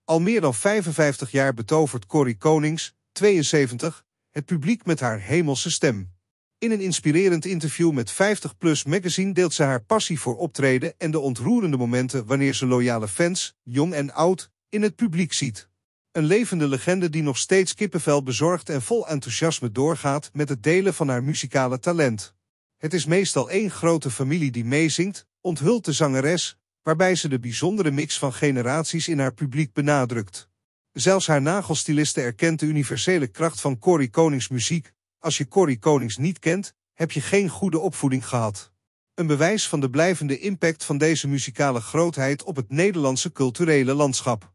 Al meer dan 55 jaar betovert Corrie Konings, 72, het publiek met haar hemelse stem. In een inspirerend interview met 50PLUS Magazine deelt ze haar passie voor optreden en de ontroerende momenten wanneer ze loyale fans, jong en oud, in het publiek ziet. Een levende legende die nog steeds kippenvel bezorgd en vol enthousiasme doorgaat met het delen van haar muzikale talent. Het is meestal één grote familie die meezingt, onthult de zangeres, waarbij ze de bijzondere mix van generaties in haar publiek benadrukt. Zelfs haar nagelstyliste erkent de universele kracht van Corrie Konings muziek. Als je Corrie Konings niet kent, heb je geen goede opvoeding gehad. Een bewijs van de blijvende impact van deze muzikale grootheid op het Nederlandse culturele landschap.